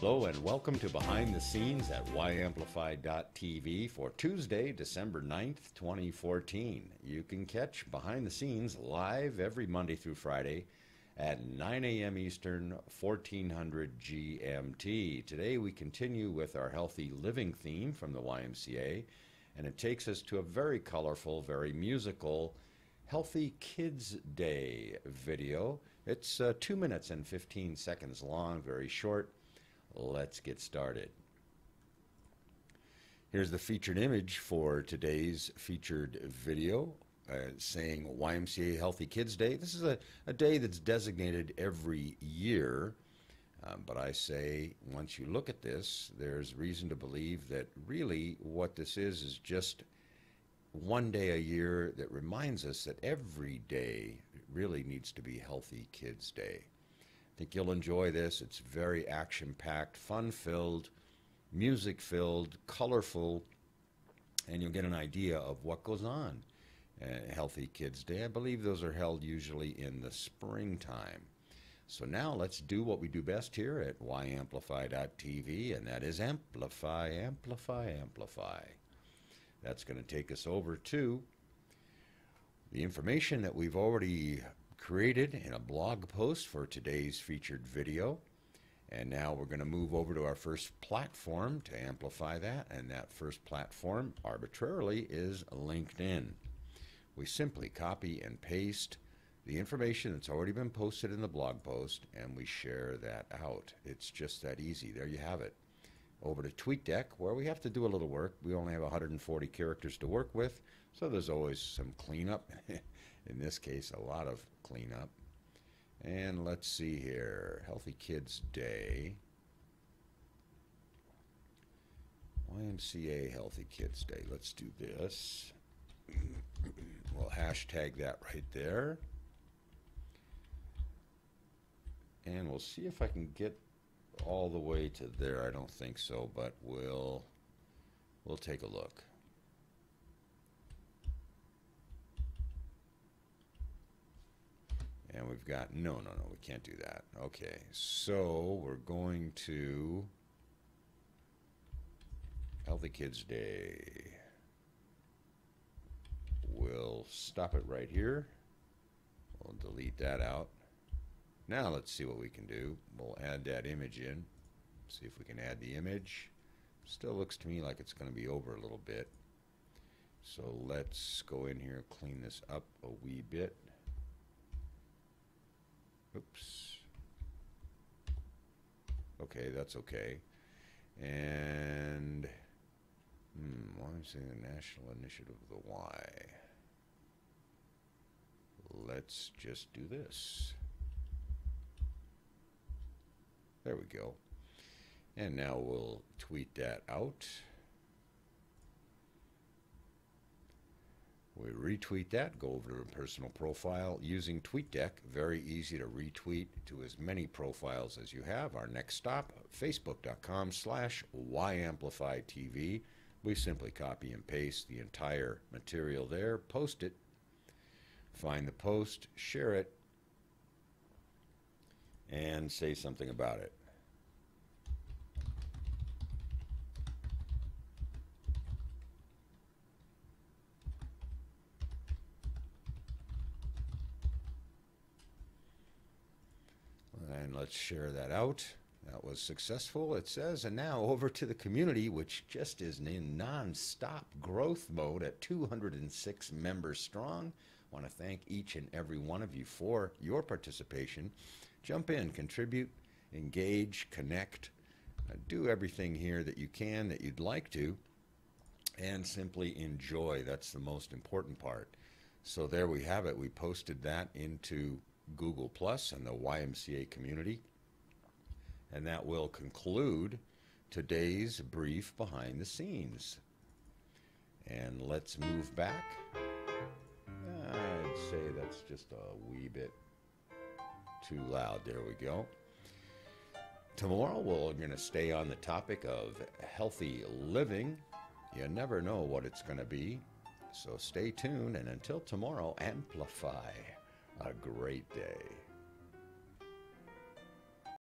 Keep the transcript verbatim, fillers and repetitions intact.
Hello and welcome to Behind the Scenes at Y Amplify dot T V for Tuesday, December ninth, twenty fourteen. You can catch Behind the Scenes live every Monday through Friday at nine A M Eastern, fourteen hundred G M T. Today we continue with our healthy living theme from the Y M C A, and it takes us to a very colorful, very musical Healthy Kids Day video. It's uh, two minutes and fifteen seconds long, very short. Let's get started. Here's the featured image for today's featured video uh, saying Y M C A Healthy Kids Day. This is a, a day that's designated every year, um, but I say once you look at this, there's reason to believe that really what this is is just one day a year that reminds us that every day really needs to be Healthy Kids Day. I think you'll enjoy this. It's very action-packed, fun-filled, music-filled, colorful, and you'll get an idea of what goes on at Healthy Kids Day. I believe those are held usually in the springtime. So now let's do what we do best here at Y Amplify dot T V, and that is amplify, amplify, amplify. That's going to take us over to the information that we've already created in a blog post for today's featured video. And now we're going to move over to our first platform to amplify that, and that first platform arbitrarily is LinkedIn. We simply copy and paste the information that's already been posted in the blog post, and we share that out. It's just that easy. There you have it. Over to TweetDeck, where we have to do a little work. We only have one hundred forty characters to work with, so there's always some cleanup. In this case, a lot of cleanup. And let's see here. Healthy Kids Day. Y M C A Healthy Kids Day. Let's do this. We'll hashtag that right there. And we'll see if I can get all the way to there. I don't think so, but we'll we'll take a look. And we've got, no, no, no, we can't do that. Okay, so we're going to Healthy Kids Day. We'll stop it right here. We'll delete that out. Now let's see what we can do. We'll add that image in. See if we can add the image. Still looks to me like it's going to be over a little bit. So let's go in here, clean this up a wee bit. Oops. Okay, that's okay. And hmm, why am I saying the National Initiative of the Y? Let's just do this. There we go. And now we'll tweet that out. We retweet that, go over to a personal profile using TweetDeck. Very easy to retweet to as many profiles as you have. Our next stop, facebook dot com slash Y Amplify T V. We simply copy and paste the entire material there, post it, find the post, share it, and say something about it. And let's share that out. That was successful, it says. And now over to the community, which just is in non-stop growth mode at two hundred six members strong. I want to thank each and every one of you for your participation. Jump in, contribute, engage, connect, uh, do everything here that you can, that you'd like to, and simply enjoy. That's the most important part. So there we have it. We posted that into Google Plus and the Y M C A community. And that will conclude today's brief behind the scenes. And let's move back. I'd say that's just a wee bit too loud. There we go. Tomorrow we're going to stay on the topic of healthy living. You never know what it's going to be. So stay tuned, and until tomorrow, amplify a great day.